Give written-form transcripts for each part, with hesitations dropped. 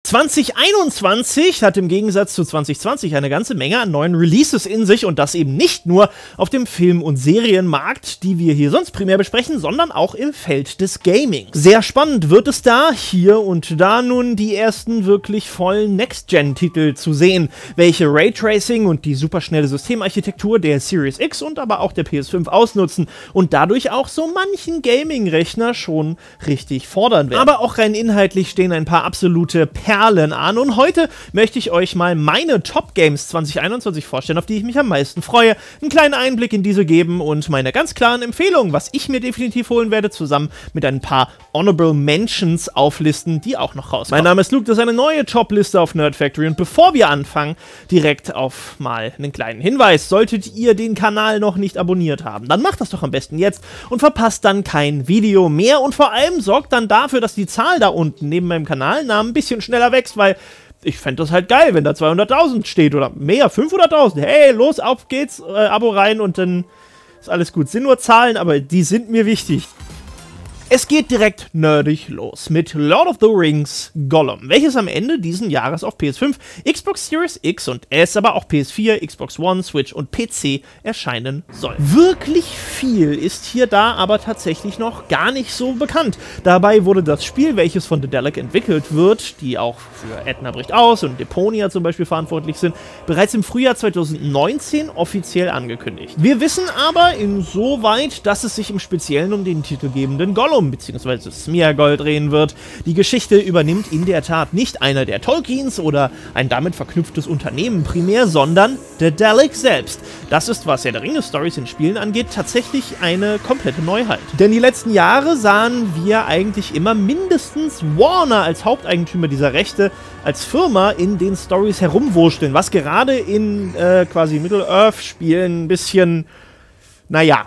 2021 hat im Gegensatz zu 2020 eine ganze Menge an neuen Releases in sich und das eben nicht nur auf dem Film- und Serienmarkt, die wir hier sonst primär besprechen, sondern auch im Feld des Gaming. Sehr spannend wird es da, hier und da nun die ersten wirklich vollen Next-Gen-Titel zu sehen, welche Raytracing und die superschnelle Systemarchitektur der Series X und aber auch der PS5 ausnutzen und dadurch auch so manchen Gaming-Rechner schon richtig fordern werden. Aber auch rein inhaltlich stehen ein paar absolute Perlen an und heute möchte ich euch mal meine Top-Games 2021 vorstellen, auf die ich mich am meisten freue, einen kleinen Einblick in diese geben und meine ganz klaren Empfehlungen, was ich mir definitiv holen werde, zusammen mit ein paar Honorable Mentions auflisten, die auch noch rauskommen. Mein Name ist Luke, das ist eine neue Top-Liste auf Nerd Factory und bevor wir anfangen, direkt auf mal einen kleinen Hinweis. Solltet ihr den Kanal noch nicht abonniert haben, dann macht das doch am besten jetzt und verpasst dann kein Video mehr und vor allem sorgt dann dafür, dass die Zahl da unten neben meinem Kanalnamen ein bisschen schneller wächst, weil ich fände das halt geil, wenn da 200.000 steht oder mehr, 500.000. Hey, los, auf geht's, Abo rein und dann ist alles gut. Sind nur Zahlen, aber die sind mir wichtig. Es geht direkt nerdig los mit Lord of the Rings Gollum, welches am Ende diesen Jahres auf PS5, Xbox Series X und S, aber auch PS4, Xbox One, Switch und PC erscheinen soll. Wirklich viel ist hier da aber tatsächlich noch gar nicht so bekannt. Dabei wurde das Spiel, welches von Daedalic entwickelt wird, die auch für Edna bricht aus und Deponia zum Beispiel verantwortlich sind, bereits im Frühjahr 2019 offiziell angekündigt. Wir wissen aber insoweit, dass es sich im Speziellen um den titelgebenden Gollum bzw. Smeagol drehen wird. Die Geschichte übernimmt in der Tat nicht einer der Tolkiens oder ein damit verknüpftes Unternehmen primär, sondern Daedalic selbst. Das ist, was Herr der Ringe-Stories in Spielen angeht, tatsächlich eine komplette Neuheit. Denn die letzten Jahre sahen wir eigentlich immer mindestens Warner als Haupteigentümer dieser Rechte als Firma in den Stories herumwurschteln, was gerade in quasi Middle-earth-Spielen ein bisschen, naja,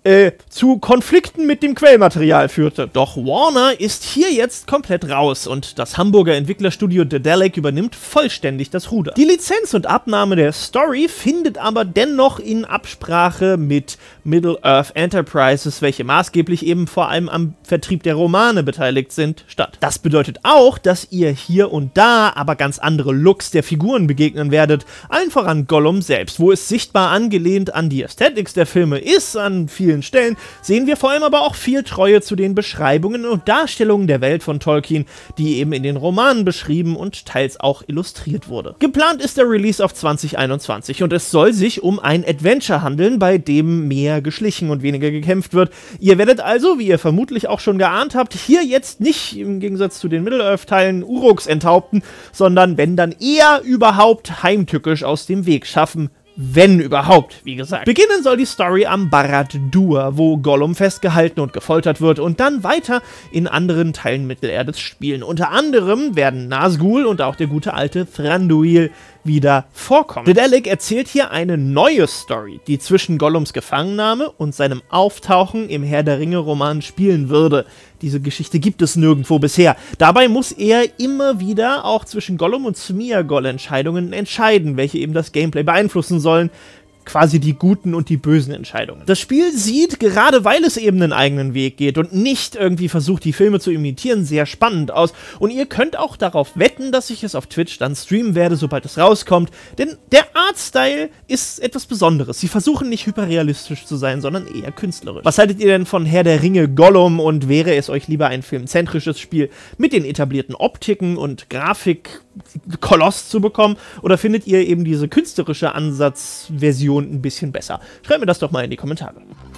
zu Konflikten mit dem Quellmaterial führte. Doch Warner ist hier jetzt komplett raus und das Hamburger Entwicklerstudio Daedalic übernimmt vollständig das Ruder. Die Lizenz und Abnahme der Story findet aber dennoch in Absprache mit Middle-earth Enterprises, welche maßgeblich eben vor allem am Vertrieb der Romane beteiligt sind, statt. Das bedeutet auch, dass ihr hier und da aber ganz andere Looks der Figuren begegnen werdet, allen voran Gollum selbst, wo es sichtbar angelehnt an die Aesthetics der Filme ist, an vielen Stellen, sehen wir vor allem aber auch viel Treue zu den Beschreibungen und Darstellungen der Welt von Tolkien, die eben in den Romanen beschrieben und teils auch illustriert wurde. Geplant ist der Release auf 2021 und es soll sich um ein Adventure handeln, bei dem mehr geschlichen und weniger gekämpft wird. Ihr werdet also, wie ihr vermutlich auch schon geahnt habt, hier jetzt nicht im Gegensatz zu den Middle-earth-Teilen Uruks enthaupten, sondern wenn dann eher überhaupt heimtückisch aus dem Weg schaffen, wenn überhaupt, wie gesagt. Beginnen soll die Story am Barad-dûr, wo Gollum festgehalten und gefoltert wird und dann weiter in anderen Teilen Mittelerdes spielen. Unter anderem werden Nazgul und auch der gute alte Thranduil wieder vorkommen. Daedalic erzählt hier eine neue Story, die zwischen Gollums Gefangennahme und seinem Auftauchen im Herr der Ringe-Roman spielen würde. Diese Geschichte gibt es nirgendwo bisher. Dabei muss er immer wieder auch zwischen Gollum und Smeagol Entscheidungen entscheiden, welche eben das Gameplay beeinflussen sollen. Quasi die guten und die bösen Entscheidungen. Das Spiel sieht, gerade weil es eben einen eigenen Weg geht und nicht irgendwie versucht, die Filme zu imitieren, sehr spannend aus. Und ihr könnt auch darauf wetten, dass ich es auf Twitch dann streamen werde, sobald es rauskommt. Denn der Artstyle ist etwas Besonderes. Sie versuchen nicht hyperrealistisch zu sein, sondern eher künstlerisch. Was haltet ihr denn von Herr der Ringe Gollum und wäre es euch lieber ein filmzentrisches Spiel mit den etablierten Optiken und Grafikkoloss zu bekommen? Oder findet ihr eben diese künstlerische Ansatzversion ein bisschen besser? Schreibt mir das doch mal in die Kommentare.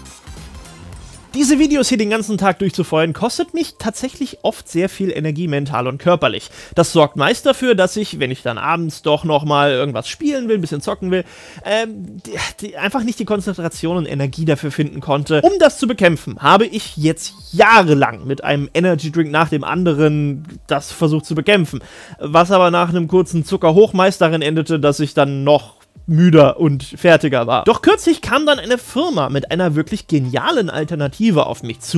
Diese Videos hier den ganzen Tag durchzufeuern, kostet mich tatsächlich oft sehr viel Energie, mental und körperlich. Das sorgt meist dafür, dass ich, wenn ich dann abends doch nochmal irgendwas spielen will, ein bisschen zocken will, einfach nicht die Konzentration und Energie dafür finden konnte. Um das zu bekämpfen, habe ich jetzt jahrelang mit einem Energy Drink nach dem anderen das versucht zu bekämpfen. Was aber nach einem kurzen Zuckerhochmeiß darin endete, dass ich dann noch müder und fertiger war. Doch kürzlich kam dann eine Firma mit einer wirklich genialen Alternative auf mich zu.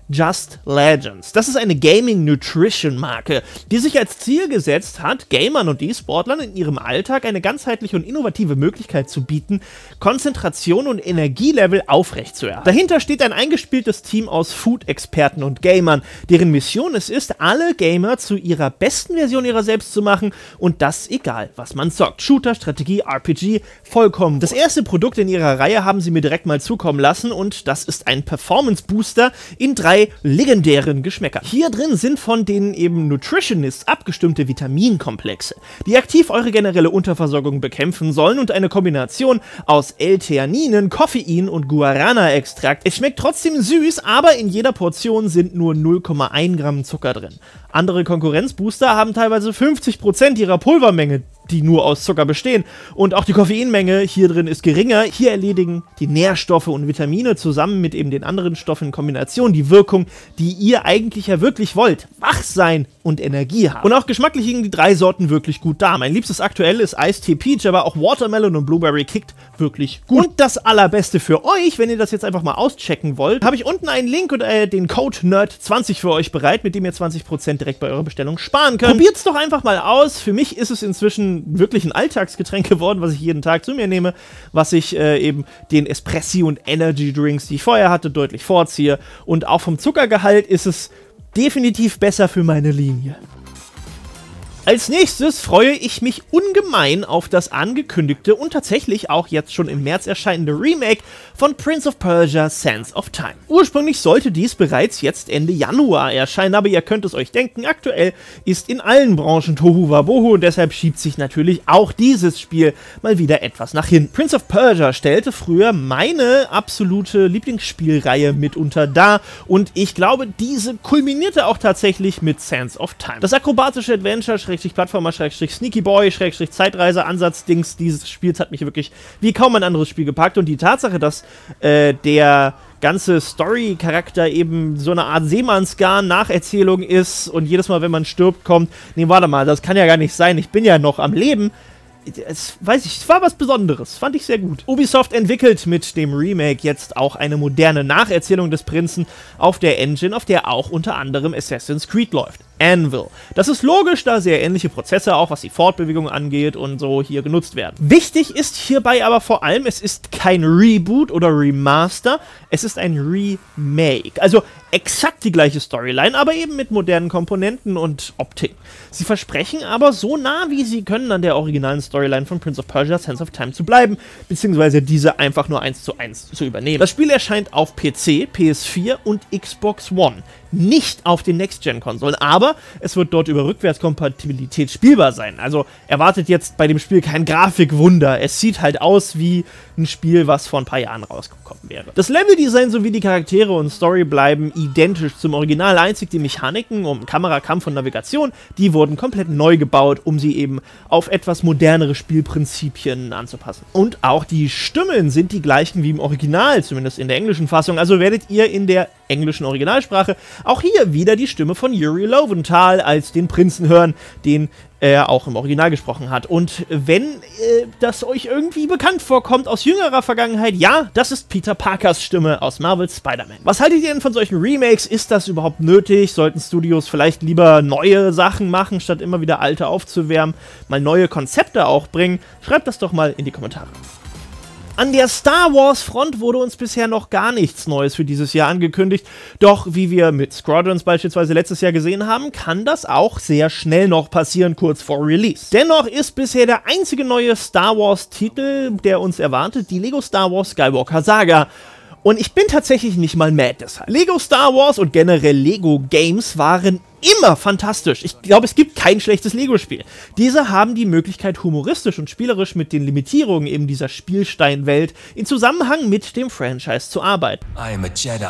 Just Legends. Das ist eine Gaming-Nutrition-Marke, die sich als Ziel gesetzt hat, Gamern und E-Sportlern in ihrem Alltag eine ganzheitliche und innovative Möglichkeit zu bieten, Konzentration und Energielevel aufrechtzuerhalten. Dahinter steht ein eingespieltes Team aus Food-Experten und Gamern, deren Mission es ist, alle Gamer zu ihrer besten Version ihrer selbst zu machen und das egal, was man zockt. Shooter, Strategie, RPG, vollkommen. Das erste Produkt in ihrer Reihe haben sie mir direkt mal zukommen lassen und das ist ein Performance-Booster in 3 legendären Geschmäckern. Hier drin sind von den eben Nutritionists abgestimmte Vitaminkomplexe, die aktiv eure generelle Unterversorgung bekämpfen sollen und eine Kombination aus L-Theaninen, Koffein und Guarana-Extrakt. Es schmeckt trotzdem süß, aber in jeder Portion sind nur 0,1 Gramm Zucker drin. Andere Konkurrenzbooster haben teilweise 50% ihrer Pulvermenge, die nur aus Zucker bestehen. Und auch die Koffeinmenge hier drin ist geringer. Hier erledigen die Nährstoffe und Vitamine zusammen mit eben den anderen Stoffen in Kombination die Wirkung, die ihr eigentlich ja wirklich wollt. Wach sein und Energie haben. Und auch geschmacklich liegen die 3 Sorten wirklich gut da. Mein liebstes aktuell ist Iced Tea Peach, aber auch Watermelon und Blueberry kickt wirklich gut. Und das allerbeste für euch, wenn ihr das jetzt einfach mal auschecken wollt, habe ich unten einen Link und den Code NERD20 für euch bereit, mit dem ihr 20% direkt bei eurer Bestellung sparen könnt. Probiert's doch einfach mal aus. Für mich ist es inzwischen wirklich ein Alltagsgetränk geworden, was ich jeden Tag zu mir nehme, was ich eben den Espressi und Energy Drinks, die ich vorher hatte, deutlich vorziehe. Und auch vom Zuckergehalt ist es definitiv besser für meine Linie. Als nächstes freue ich mich ungemein auf das angekündigte und tatsächlich auch jetzt schon im März erscheinende Remake von Prince of Persia: Sands of Time. Ursprünglich sollte dies bereits jetzt Ende Januar erscheinen, aber ihr könnt es euch denken, aktuell ist in allen Branchen Tohu Wabohu und deshalb schiebt sich natürlich auch dieses Spiel mal wieder etwas nach hinten. Prince of Persia stellte früher meine absolute Lieblingsspielreihe mitunter dar und ich glaube, diese kulminierte auch tatsächlich mit Sands of Time. Das akrobatische Adventure Plattformer, Sneaky Boy, Zeitreise-Ansatz-Dings dieses Spiels hat mich wirklich wie kaum ein anderes Spiel gepackt und die Tatsache, dass der ganze Story-Charakter eben so eine Art Seemannsgarn-Nacherzählung ist und jedes Mal, wenn man stirbt, kommt, nee, warte mal, das kann ja gar nicht sein, ich bin ja noch am Leben. Es war was Besonderes, fand ich sehr gut. Ubisoft entwickelt mit dem Remake jetzt auch eine moderne Nacherzählung des Prinzen auf der Engine, auf der auch unter anderem Assassin's Creed läuft. Anvil. Das ist logisch, da sehr ähnliche Prozesse, auch was die Fortbewegung angeht und so, hier genutzt werden. Wichtig ist hierbei aber vor allem, es ist kein Reboot oder Remaster, es ist ein Remake. Also exakt die gleiche Storyline, aber eben mit modernen Komponenten und Optik. Sie versprechen aber so nah wie sie können an der originalen Storyline von Prince of Persia: Sands of Time zu bleiben, beziehungsweise diese einfach nur 1:1 zu übernehmen. Das Spiel erscheint auf PC, PS4 und Xbox One. Nicht auf den Next-Gen-Konsolen, aber es wird dort über Rückwärtskompatibilität spielbar sein. Also erwartet jetzt bei dem Spiel kein Grafikwunder. Es sieht halt aus wie ein Spiel, was vor ein paar Jahren rausgekommen wäre. Das Leveldesign sowie die Charaktere und Story bleiben identisch zum Original. Einzig die Mechaniken um Kamera, Kampf und Navigation, die wurden komplett neu gebaut, um sie eben auf etwas modernere Spielprinzipien anzupassen. Und auch die Stimmen sind die gleichen wie im Original, zumindest in der englischen Fassung. Also werdet ihr in der englischen Originalsprache auch hier wieder die Stimme von Yuri Lowenthal als den Prinzen hören, den er auch im Original gesprochen hat. Und wenn das euch irgendwie bekannt vorkommt aus jüngerer Vergangenheit, ja, das ist Peter Parkers Stimme aus Marvel's Spider-Man. Was haltet ihr denn von solchen Remakes? Ist das überhaupt nötig? Sollten Studios vielleicht lieber neue Sachen machen, statt immer wieder alte aufzuwärmen? Mal neue Konzepte auch bringen? Schreibt das doch mal in die Kommentare. An der Star Wars Front wurde uns bisher noch gar nichts Neues für dieses Jahr angekündigt, doch wie wir mit Squadrons beispielsweise letztes Jahr gesehen haben, kann das auch sehr schnell noch passieren, kurz vor Release. Dennoch ist bisher der einzige neue Star Wars Titel, der uns erwartet, die Lego Star Wars Skywalker Saga. Und ich bin tatsächlich nicht mal mad deshalb. Lego Star Wars und generell Lego Games waren immer fantastisch. Ich glaube, es gibt kein schlechtes Lego-Spiel. Diese haben die Möglichkeit, humoristisch und spielerisch mit den Limitierungen eben dieser Spielsteinwelt in Zusammenhang mit dem Franchise zu arbeiten. I am a Jedi,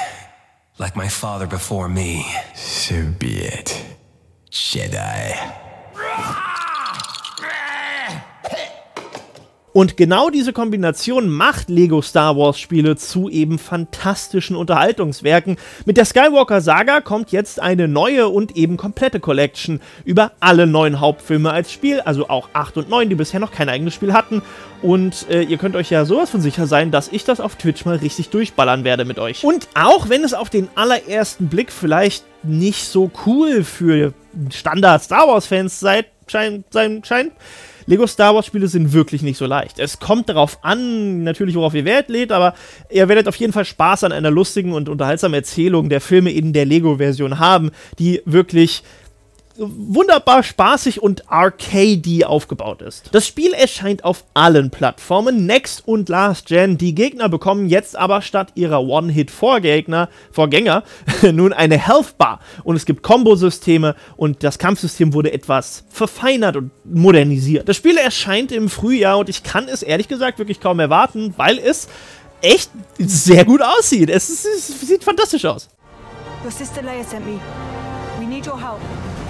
like my father before me. So be it, Jedi. Und genau diese Kombination macht Lego Star Wars Spiele zu eben fantastischen Unterhaltungswerken. Mit der Skywalker Saga kommt jetzt eine neue und eben komplette Collection über alle 9 Hauptfilme als Spiel, also auch 8 und 9, die bisher noch kein eigenes Spiel hatten. Und ihr könnt euch ja sowas von sicher sein, dass ich das auf Twitch mal richtig durchballern werde mit euch. Und auch wenn es auf den allerersten Blick vielleicht nicht so cool für Standard Star Wars Fans sein scheint, Lego Star Wars Spiele sind wirklich nicht so leicht. Es kommt darauf an, natürlich worauf ihr Wert legt, aber ihr werdet auf jeden Fall Spaß an einer lustigen und unterhaltsamen Erzählung der Filme in der Lego-Version haben, die wirklich wunderbar spaßig und arcadey aufgebaut ist. Das Spiel erscheint auf allen Plattformen, Next und Last Gen. Die Gegner bekommen jetzt aber statt ihrer One-Hit-Vorgänger nun eine Health Bar. Und es gibt Kombosysteme und das Kampfsystem wurde etwas verfeinert und modernisiert. Das Spiel erscheint im Frühjahr und ich kann es ehrlich gesagt wirklich kaum erwarten, weil es echt sehr gut aussieht. Es sieht fantastisch aus. Your sister Leia sent me. We need your help.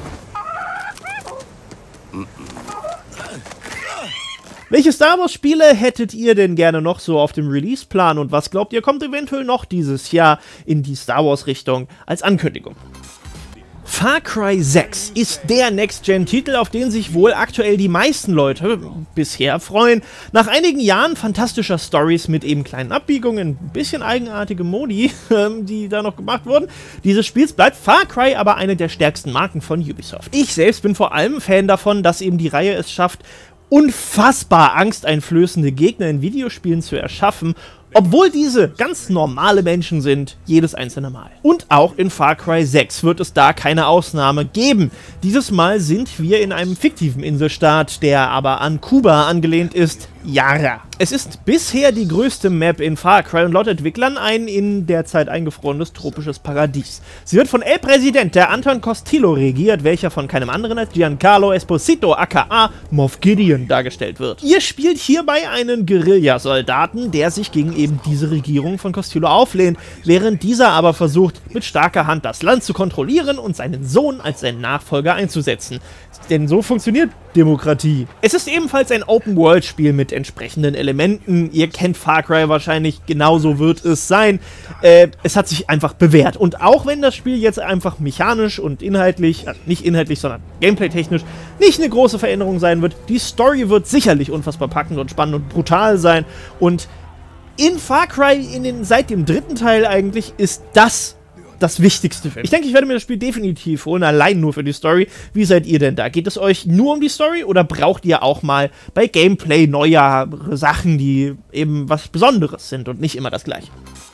Welche Star Wars Spiele hättet ihr denn gerne noch so auf dem Release-Plan und was glaubt ihr kommt eventuell noch dieses Jahr in die Star Wars Richtung als Ankündigung? Far Cry 6 ist der Next-Gen-Titel, auf den sich wohl aktuell die meisten Leute bisher freuen. Nach einigen Jahren fantastischer Stories mit eben kleinen Abbiegungen, ein bisschen eigenartige Modi, die da noch gemacht wurden, dieses Spiels bleibt Far Cry aber eine der stärksten Marken von Ubisoft. Ich selbst bin vor allem Fan davon, dass eben die Reihe es schafft, unfassbar angsteinflößende Gegner in Videospielen zu erschaffen, obwohl diese ganz normale Menschen sind, jedes einzelne Mal. Und auch in Far Cry 6 wird es da keine Ausnahme geben. Dieses Mal sind wir in einem fiktiven Inselstaat, der aber an Kuba angelehnt ist, Yara. Es ist bisher die größte Map in Far Cry und laut Entwicklern ein in der Zeit eingefrorenes tropisches Paradies. Sie wird von El Presidente Anton Castillo regiert, welcher von keinem anderen als Giancarlo Esposito aka Moff Gideon dargestellt wird. Ihr spielt hierbei einen Guerillasoldaten, der sich gegen eben diese Regierung von Castillo auflehnt, während dieser aber versucht, mit starker Hand das Land zu kontrollieren und seinen Sohn als seinen Nachfolger einzusetzen. Denn so funktioniert Demokratie. Es ist ebenfalls ein Open-World-Spiel mit entsprechenden Elementen. Ihr kennt Far Cry wahrscheinlich, genauso wird es sein. Es hat sich einfach bewährt. Und auch wenn das Spiel jetzt einfach mechanisch und inhaltlich, nicht inhaltlich, sondern gameplay-technisch, nicht eine große Veränderung sein wird, die Story wird sicherlich unfassbar packend und spannend und brutal sein. Und in Far Cry, seit dem 3. Teil eigentlich, ist das Wichtigste für mich. Ich denke, ich werde mir das Spiel definitiv holen, allein nur für die Story. Wie seid ihr denn da? Geht es euch nur um die Story oder braucht ihr auch mal bei Gameplay neue Sachen, die eben was Besonderes sind und nicht immer das Gleiche?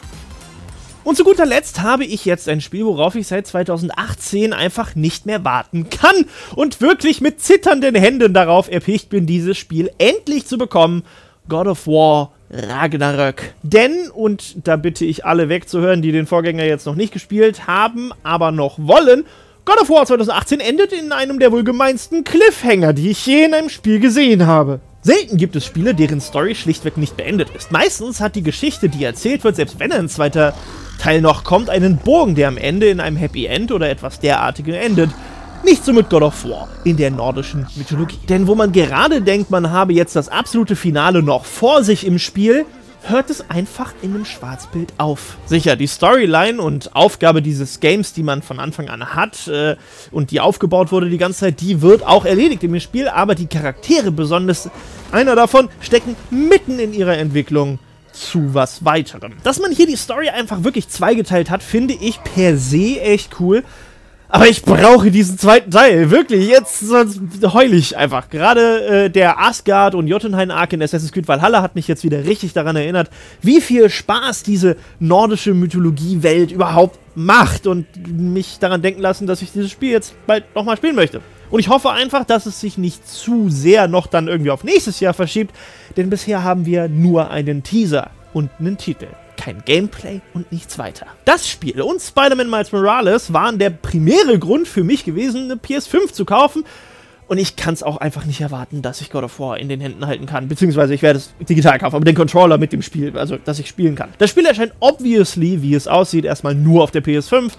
Und zu guter Letzt habe ich jetzt ein Spiel, worauf ich seit 2018 einfach nicht mehr warten kann und wirklich mit zitternden Händen darauf erpicht bin, dieses Spiel endlich zu bekommen. God of War Ragnarök. Denn, und da bitte ich alle wegzuhören, die den Vorgänger jetzt noch nicht gespielt haben, aber noch wollen, God of War 2018 endet in einem der wohl gemeinsten Cliffhanger, die ich je in einem Spiel gesehen habe. Selten gibt es Spiele, deren Story schlichtweg nicht beendet ist. Meistens hat die Geschichte, die erzählt wird, selbst wenn ein zweiter Teil noch kommt, einen Bogen, der am Ende in einem Happy End oder etwas derartigem endet. Nicht so mit God of War in der nordischen Mythologie. Denn wo man gerade denkt, man habe jetzt das absolute Finale noch vor sich im Spiel, hört es einfach in einem Schwarzbild auf. Sicher, die Storyline und Aufgabe dieses Games, die man von Anfang an hat und die aufgebaut wurde die ganze Zeit, die wird auch erledigt im Spiel, aber die Charaktere, besonders einer davon, stecken mitten in ihrer Entwicklung zu was weiterem. Dass man hier die Story einfach wirklich zweigeteilt hat, finde ich per se echt cool. Aber ich brauche diesen zweiten Teil, wirklich, jetzt sonst heul ich einfach. Gerade der Asgard und Jotunheim-Arc in Assassin's Creed Valhalla hat mich jetzt wieder richtig daran erinnert, wie viel Spaß diese nordische Mythologie-Welt überhaupt macht und mich daran denken lassen, dass ich dieses Spiel jetzt bald nochmal spielen möchte. Und ich hoffe einfach, dass es sich nicht zu sehr noch dann irgendwie auf nächstes Jahr verschiebt, denn bisher haben wir nur einen Teaser und einen Titel. Kein Gameplay und nichts weiter. Das Spiel und Spider-Man Miles Morales waren der primäre Grund für mich gewesen, eine PS5 zu kaufen. Und ich kann es auch einfach nicht erwarten, dass ich God of War in den Händen halten kann. Beziehungsweise ich werde es digital kaufen, aber den Controller mit dem Spiel, also dass ich spielen kann. Das Spiel erscheint obviously, wie es aussieht, erstmal nur auf der PS5.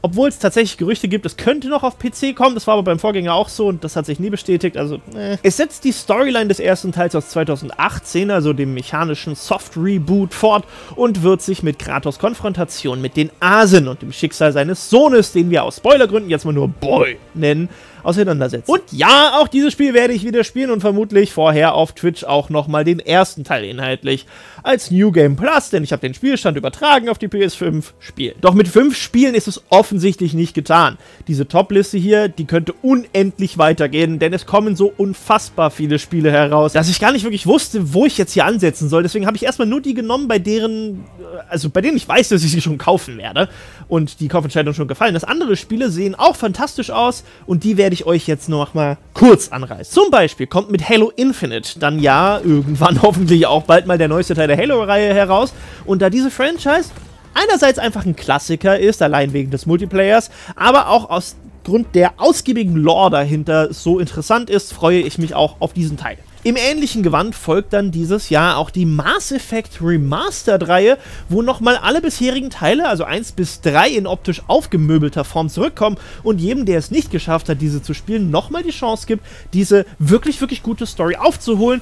obwohl es tatsächlich Gerüchte gibt, es könnte noch auf PC kommen. Das war aber beim Vorgänger auch so und das hat sich nie bestätigt. Also, Es setzt die Storyline des ersten Teils aus 2018, also dem mechanischen Soft-Reboot, fort und wird sich mit Kratos' Konfrontation mit den Asen und dem Schicksal seines Sohnes, den wir aus Spoilergründen jetzt mal nur Boy nennen, auseinandersetzen. Und ja, auch dieses Spiel werde ich wieder spielen und vermutlich vorher auf Twitch auch nochmal den ersten Teil inhaltlich als New Game Plus, denn ich habe den Spielstand übertragen auf die PS5 spielen. Doch mit 5 Spielen ist es offensichtlich nicht getan. Diese Top-Liste hier, die könnte unendlich weitergehen, denn es kommen so unfassbar viele Spiele heraus, dass ich gar nicht wirklich wusste, wo ich jetzt hier ansetzen soll. Deswegen habe ich erstmal nur die genommen, bei denen ich weiß, dass ich sie schon kaufen werde und die Kaufentscheidung schon gefallen ist. Andere Spiele sehen auch fantastisch aus und die werde ich euch jetzt noch mal kurz anreißen. Zum Beispiel kommt mit Halo Infinite dann ja irgendwann hoffentlich auch bald mal der neueste Teil der Halo-Reihe heraus. Und da diese Franchise einerseits einfach ein Klassiker ist, allein wegen des Multiplayers, aber auch aus Grund der ausgiebigen Lore dahinter so interessant ist, freue ich mich auch auf diesen Teil. Im ähnlichen Gewand folgt dann dieses Jahr auch die Mass Effect Remastered-Reihe, wo nochmal alle bisherigen Teile, also 1 bis 3 in optisch aufgemöbelter Form zurückkommen und jedem, der es nicht geschafft hat, diese zu spielen, nochmal die Chance gibt, diese wirklich, wirklich gute Story aufzuholen,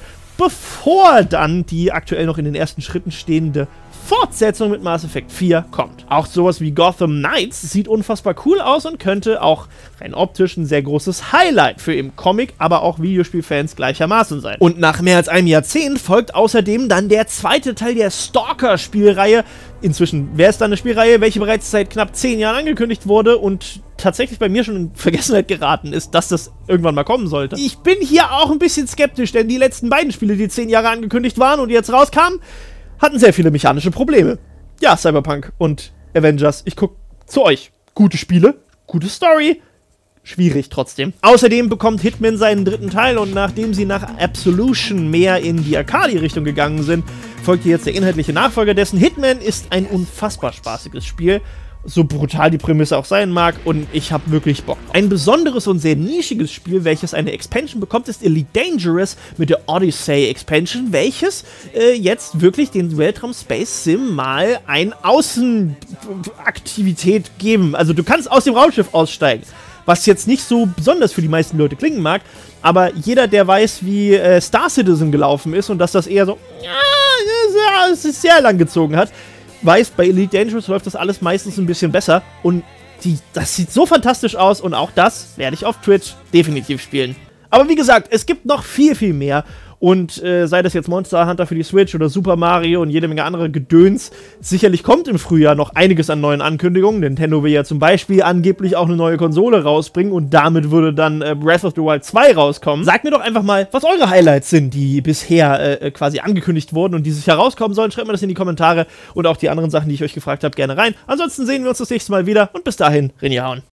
bevor dann die aktuell noch in den ersten Schritten stehende Fortsetzung mit Mass Effect 4 kommt. Auch sowas wie Gotham Knights sieht unfassbar cool aus und könnte auch rein optisch ein sehr großes Highlight für eben Comic, aber auch Videospielfans gleichermaßen sein. Und nach mehr als einem Jahrzehnt folgt außerdem dann der zweite Teil der Stalker-Spielreihe. Inzwischen wäre es dann eine Spielreihe, welche bereits seit knapp 10 Jahren angekündigt wurde und tatsächlich bei mir schon in Vergessenheit geraten ist, dass das irgendwann mal kommen sollte. Ich bin hier auch ein bisschen skeptisch, denn die letzten beiden Spiele, die 10 Jahre angekündigt waren und jetzt rauskamen, hatten sehr viele mechanische Probleme. Ja, Cyberpunk und Avengers, ich guck zu euch. Gute Spiele, gute Story, schwierig trotzdem. Außerdem bekommt Hitman seinen dritten Teil und nachdem sie nach Absolution mehr in die Arcade-Richtung gegangen sind, folgt hier jetzt der inhaltliche Nachfolger dessen. Hitman ist ein unfassbar spaßiges Spiel, so brutal die Prämisse auch sein mag, und ich habe wirklich Bock. Ein besonderes und sehr nischiges Spiel, welches eine Expansion bekommt, ist Elite Dangerous mit der Odyssey Expansion, welches jetzt wirklich den Weltraum Space Sim mal eine Außenaktivität geben. Also du kannst aus dem Raumschiff aussteigen, was jetzt nicht so besonders für die meisten Leute klingen mag, aber jeder, der weiß, wie Star Citizen gelaufen ist und dass das eher so, ja, es ist sehr lang gezogen hat, weiß, bei Elite Dangerous läuft das alles meistens ein bisschen besser und das sieht so fantastisch aus und auch das werde ich auf Twitch definitiv spielen. Aber wie gesagt, es gibt noch viel, viel mehr und sei das jetzt Monster Hunter für die Switch oder Super Mario und jede Menge andere Gedöns, sicherlich kommt im Frühjahr noch einiges an neuen Ankündigungen. Nintendo will ja zum Beispiel angeblich auch eine neue Konsole rausbringen und damit würde dann Breath of the Wild 2 rauskommen. Sagt mir doch einfach mal, was eure Highlights sind, die bisher quasi angekündigt wurden und die sich herauskommen sollen. Schreibt mir das in die Kommentare und auch die anderen Sachen, die ich euch gefragt habe, gerne rein. Ansonsten sehen wir uns das nächste Mal wieder und bis dahin, reingehauen.